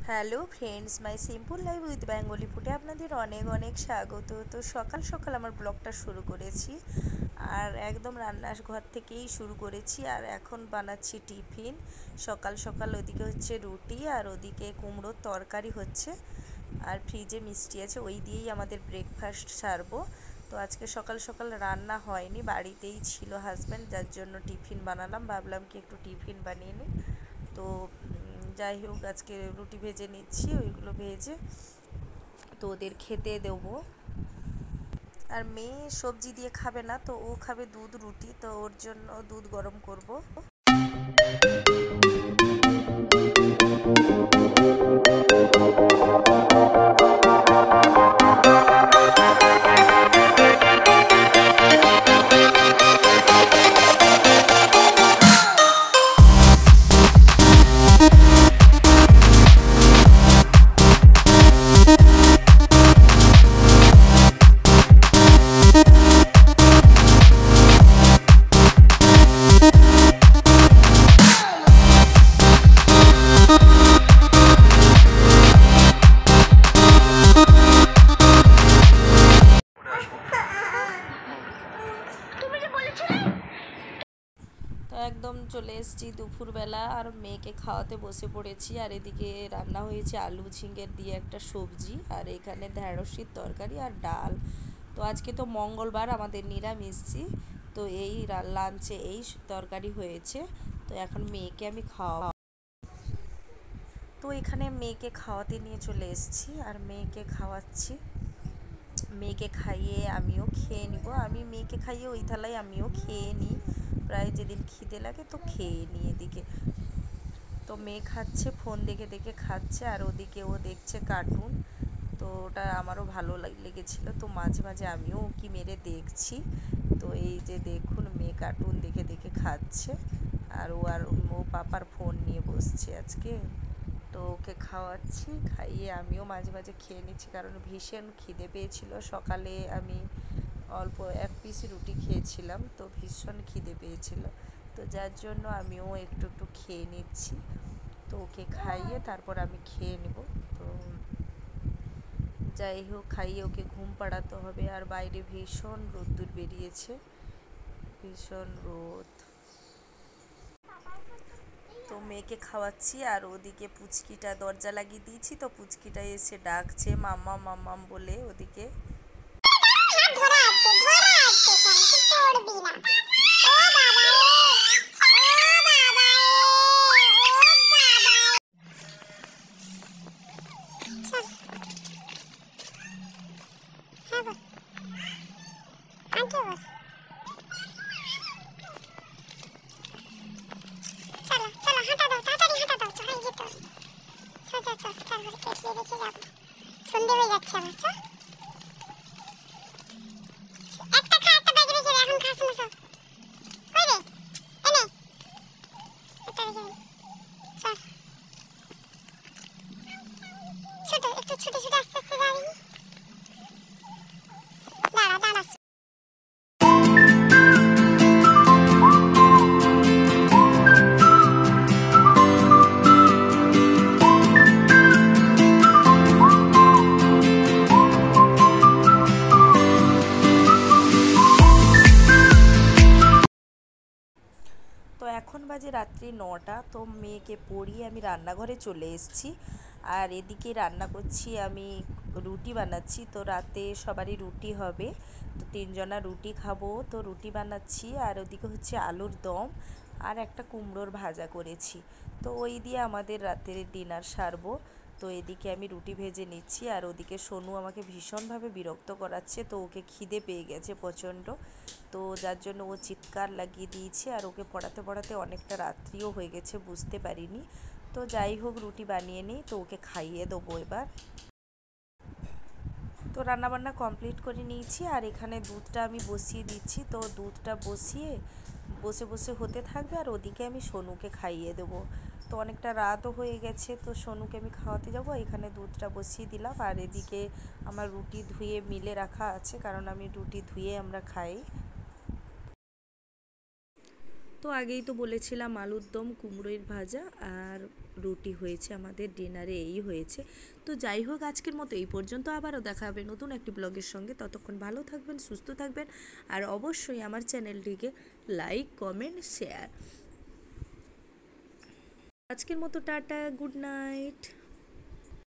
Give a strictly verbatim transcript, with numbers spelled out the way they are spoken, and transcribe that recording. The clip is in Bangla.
Hello friends, my simple life with Bengali ফুডে আপনাদের অনেক অনেক স্বাগত। তো সকাল সকাল আমার ব্লগটা শুরু করেছি আর একদম রান্নার ঘর থেকেই শুরু করেছি। আর এখন বানাচ্ছি টিফিন। সকাল সকাল ওদিকে হচ্ছে রুটি আর ওদিকে কুমড়োর তরকারি হচ্ছে, আর ফ্রিজে মিষ্টি আছে, ওই দিয়েই আমাদের ব্রেকফাস্ট সারবো। তো আজকে সকাল সকাল রান্না হয়নি, বাড়িতেই ছিল হাজব্যান্ড, যার জন্য টিফিন বানালাম। ভাবলাম কি একটু টিফিন বানিয়ে নিই। তো যাই হোক, আজকে রুটি ভেজে নিচ্ছি, ওইগুলো ভেজে তো ওদের খেতে দেবো। আর মেয়ে সবজি দিয়ে খাবে না, তো ও খাবে দুধ রুটি, তো ওর জন্য দুধ গরম করব। তো একদম চলে এসেছি দুপুরবেলা, আর মেয়েকে খাওয়াতে বসে পড়েছি। আর এদিকে রান্না হয়েছে আলু ঝিঙের দিয়ে একটা সবজি, আর এখানে ঢেঁড়সের তরকারি আর ডাল। তো আজকে তো মঙ্গলবার, আমাদের নিরামিষই। তো এই লাঞ্চে এই তরকারি হয়েছে। তো এখন মেয়েকে আমি খাওয়া তো এখানে মেয়েকে খাওয়াতে নিয়ে চলে এসেছি আর মেয়েকে খাওয়াচ্ছি। মেয়েকে খাইয়ে আমিও খেয়ে নিব। আমি মেয়েকে খাইয়ে ওই থালায় আমিও খেয়ে নিই, প্রায় যেদিন খিদে লাগে তো খেয়ে নিই এদিকে। তো মেয়ে খাচ্ছে, ফোন দেখে দেখে খাচ্ছে, আর ওদিকে ও দেখছে কার্টুন। তো ওটা আমারও ভালো লেগেছিলো, তো মাঝে মাঝে আমিও কি মেরে দেখছি। তো এই যে দেখুন, মেয়ে কার্টুন দেখে দেখে খাচ্ছে, আর ও আর ও পাপার ফোন নিয়ে বসছে আজকে। তো ওকে খাওয়াচ্ছি, খাইয়ে আমিও মাঝে মাঝে খেয়ে নিচ্ছি, কারণ ভীষণ খিদে পেয়েছিল। সকালে আমি অল্প এক পিস রুটি খেয়েছিলাম, তো ভীষণ খিদে পেয়েছিল, তো যার জন্য আমিও একটু একটু খেয়ে নিচ্ছি। তো ওকে খাইয়ে তারপর আমি খেয়ে নেব। তো যাই হোক, খাইয়ে ওকে ঘুম পাড়াতে হবে। আর বাইরে ভীষণ রোদ্দুর বেরিয়েছে, ভীষণ রোদ। তো মেয়েকে খাওয়াচ্ছি, আর ওদিকে পুচকিটা দরজা লাগিয়ে দিয়েছি, তো পুচকিটা এসে ডাকছে মাম্মা মাম্মাম বলে ওদিকে। সন্ধে হয়ে যাচ্ছে আমার, চল একটা খা, একটা ব্যাগে রেখে দে, এখন খাস না সব। কই রে, এনে একটা রেখে দে, চল ছোট, একটু ছোট ছোট আস্তে আস্তে যাবি, দাঁড়া দাঁড়া। তো এখন বাজে রাত্রি নটা। তো মেয়েকে পড়িয়ে আমি রান্নাঘরে চলে এসেছি, আর এদিকে রান্না করছি, আমি রুটি বানাচ্ছি। তো রাতে সবারই রুটি হবে, তো তিনজনা রুটি খাবো, তো রুটি বানাচ্ছি। আর ওদিকে হচ্ছে আলুর দম আর একটা কুমড়োর ভাজা করেছি। তো ওই দিয়ে আমাদের রাতের ডিনার সারবো। তো এদিকে আমি রুটি ভেজে নিচ্ছি, আর ওদিকে সোনু আমাকে ভীষণভাবে বিরক্ত করাচ্ছে। তো ওকে খিদে পেয়ে গেছে প্রচণ্ড, তো যার জন্য ও চিৎকার লাগিয়ে দিয়েছে। আর ওকে পড়াতে পড়াতে অনেকটা রাত্রিও হয়ে গেছে, বুঝতে পারিনি। তো যাই হোক, রুটি বানিয়ে নিই, তো ওকে খাইয়ে দেবো এবার। তো রান্নাবান্না কমপ্লিট করে নিয়েছি, আর এখানে দুধটা আমি বসিয়ে দিচ্ছি। তো দুধটা বসিয়ে বসে বসে হতে থাকবে, আর ওদিকে আমি সোনুকে খাইয়ে দেবো। তো অনেকটা রাতও হয়ে গেছে, তো সোনুকে আমি খাওয়াতে যাব। এখানে দুধটা বসিয়ে দিলাম, আর এদিকে আমার রুটি ধুয়ে মিলে রাখা আছে, কারণ আমি রুটি ধুয়ে আমরা খাই। তো আগেই তো বলেছিলাম আলুর দম, কুমড়োর ভাজা আর রুটি হয়েছে, আমাদের ডিনারে এই হয়েছে। তো যাই হোক, আজকের মতো এই পর্যন্ত, আবারও দেখা হবে নতুন একটি ব্লগের সঙ্গে। ততক্ষণ ভালো থাকবেন, সুস্থ থাকবেন, আর অবশ্যই আমার চ্যানেলটিকে লাইক, কমেন্ট, শেয়ার। আজকের মতো টাটা, গুড নাইট।